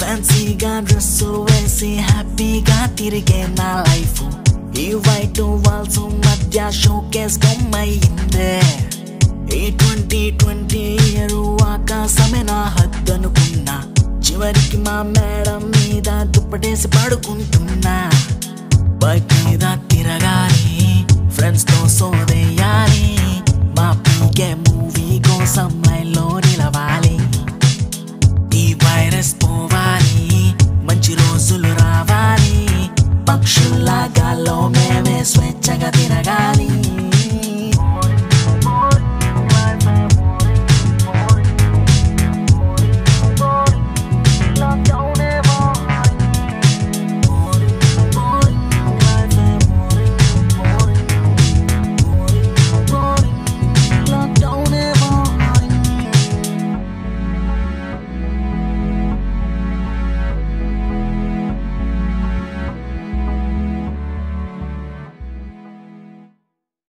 ఫ్యాన్సీగా డ్రెస్సు వేసి హ్యాపీగా తిరిగే నా లైఫ్ ఈ వైట్ వాల్స్ మధ్య షోకేస్ బొమ్మయిందే ఈ 2020 ఇయర్ ఆకాశమే నా హద్దు అనుకున్నా చివరికి మా మేడం మీద దుప్పటేసి పడుకుంటున్నా బైక్ మీద తిరగాలి ఫ్రెండ్స్ తో సోదేయాలి మా పీకే మూవీ కోసం